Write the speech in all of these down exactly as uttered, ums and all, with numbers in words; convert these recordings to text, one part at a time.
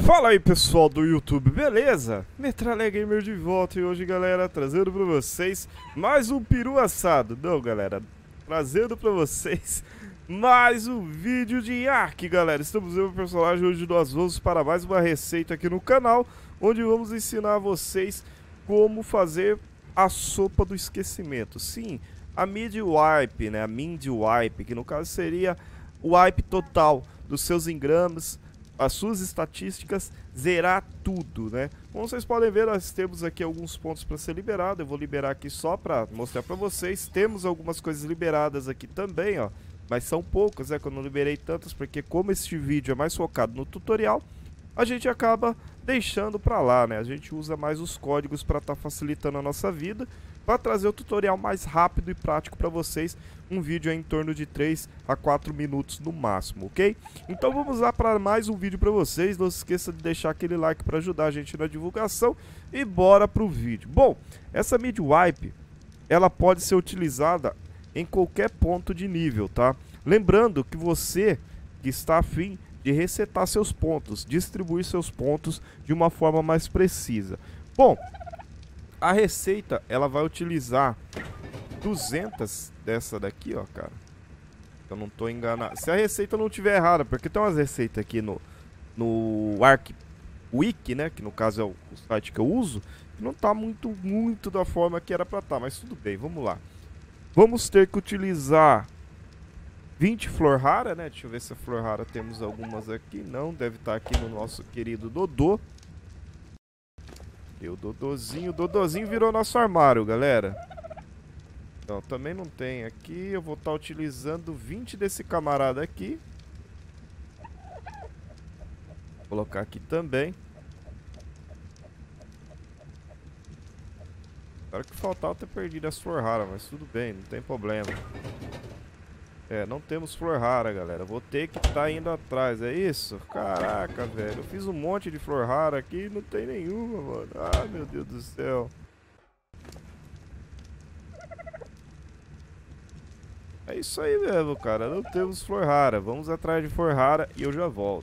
Fala aí pessoal do YouTube, beleza? Metralha Gamer de volta e hoje galera, trazendo pra vocês mais um peru assado. Não galera, trazendo pra vocês mais um vídeo de Ark galera. Estamos vendo o personagem hoje nós vamos para mais uma receita aqui no canal, onde vamos ensinar vocês como fazer a sopa do esquecimento. Sim, a mid wipe, né? A mind wipe, que no caso seria o wipe total dos seus engramas, as suas estatísticas, zerar tudo, né? Como vocês podem ver, nós temos aqui alguns pontos para ser liberado. Eu vou liberar aqui só para mostrar para vocês. Temos algumas coisas liberadas aqui também, ó, mas são poucas, né? Que eu não liberei tantas, porque como este vídeo é mais focado no tutorial, a gente acaba deixando para lá, né? A gente usa mais os códigos para estar tá facilitando a nossa vida, para trazer o tutorial mais rápido e prático para vocês. Um vídeo é em torno de três a quatro minutos no máximo, ok? Então vamos lá para mais um vídeo para vocês. Não se esqueça de deixar aquele like para ajudar a gente na divulgação e bora pro vídeo. Bom, essa mid wipe, ela pode ser utilizada em qualquer ponto de nível, tá? Lembrando que você que está afim de resetar seus pontos, distribuir seus pontos de uma forma mais precisa. Bom, a receita ela vai utilizar duzentas dessa daqui, ó, cara. Eu não tô enganado. Se a receita não tiver errada, porque tem umas receitas aqui no no Ark Wiki, né, que no caso é o, o site que eu uso, que não tá muito muito da forma que era para estar, mas tudo bem, vamos lá. Vamos ter que utilizar vinte flor rara, né? Deixa eu ver se a flor rara temos algumas aqui. Não, deve estar aqui no nosso querido Dodô. E o Dodozinho, o Dodozinho virou nosso armário, galera. Então, também não tem aqui. Eu vou estar utilizando vinte desse camarada aqui. Vou colocar aqui também. Claro que faltava ter perdido as flor rara, mas tudo bem, não tem problema. É, não temos flor rara, galera. Vou ter que estar tá indo atrás, é isso? Caraca, velho. Eu fiz um monte de flor rara aqui e não tem nenhuma, mano. Ah, meu Deus do céu. É isso aí mesmo, cara. Não temos flor rara. Vamos atrás de flor rara e eu já volto.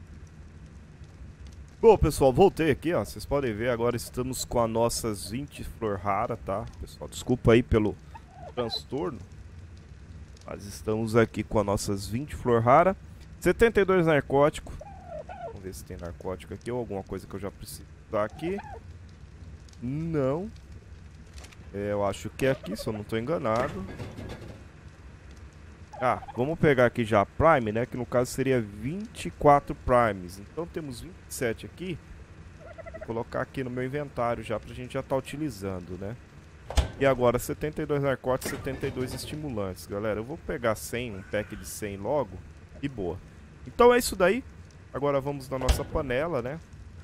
Bom, pessoal, voltei aqui, ó. Vocês podem ver, agora estamos com as nossas vinte flor rara, tá? Pessoal, desculpa aí pelo transtorno. Mas estamos aqui com as nossas vinte flor rara, setenta e dois narcótico. Vamos ver se tem narcótico aqui ou alguma coisa que eu já preciso usar aqui. Não. É, eu acho que é aqui, se eu não estou enganado. Ah, vamos pegar aqui já a Prime, né? Que no caso seria vinte e quatro Primes. Então temos vinte e sete aqui. Vou colocar aqui no meu inventário já pra gente já estar utilizando, né? E agora setenta e dois narcóticos, setenta e dois estimulantes, galera. Eu vou pegar cem, um pack de cem logo e boa. Então é isso daí. Agora vamos na nossa panela, né?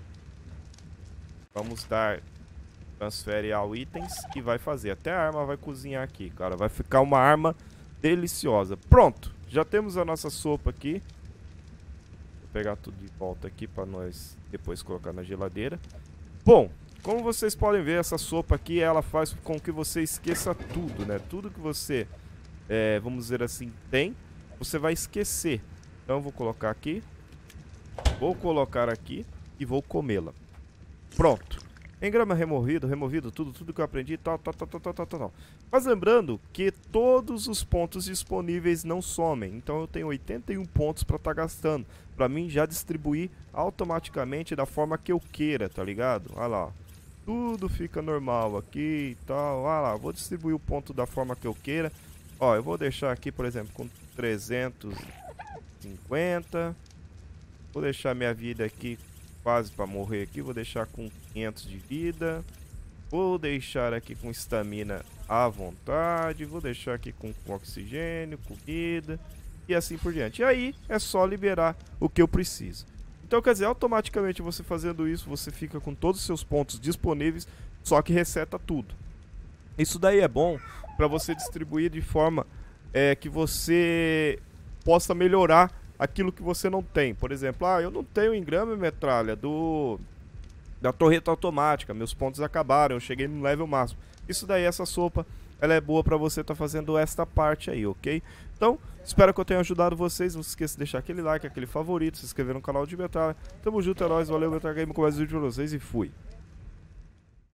Vamos dar transfere ao itens e vai fazer. Até a arma vai cozinhar aqui, cara. Vai ficar uma arma deliciosa. Pronto, já temos a nossa sopa aqui. Vou pegar tudo de volta aqui para nós depois colocar na geladeira. Bom, como vocês podem ver, essa sopa aqui, ela faz com que você esqueça tudo, né? Tudo que você, é, vamos dizer assim, tem, você vai esquecer. Então eu vou colocar aqui, vou colocar aqui e vou comê-la. Pronto. Engrama removido, removido tudo, tudo que eu aprendi, tal, tal, tal, tal, tal, tal. Mas lembrando que todos os pontos disponíveis não somem. Então eu tenho oitenta e um pontos para estar gastando. Para mim já distribuir automaticamente da forma que eu queira, tá ligado? Olha lá. Tudo fica normal aqui e tal. Olha lá, vou distribuir o ponto da forma que eu queira. Ó, eu vou deixar aqui, por exemplo, com trezentos e cinquenta. Vou deixar minha vida aqui quase para morrer aqui. Vou deixar com quinhentos de vida. Vou deixar aqui com estamina à vontade. Vou deixar aqui com, com oxigênio, comida e assim por diante. E aí é só liberar o que eu preciso. Então, quer dizer, automaticamente você fazendo isso, você fica com todos os seus pontos disponíveis, só que reseta tudo. Isso daí é bom para você distribuir de forma é, que você possa melhorar aquilo que você não tem. Por exemplo, ah, eu não tenho engrama metralha do da torreta automática, meus pontos acabaram, eu cheguei no level máximo. Isso daí, essa sopa ela é boa pra você tá fazendo esta parte aí, ok? Então, espero que eu tenha ajudado vocês. Não se esqueça de deixar aquele like, aquele favorito, se inscrever no canal de Metralha. Tamo junto, é nóis, valeu, Metralha Game, com mais um vídeo pra vocês e fui!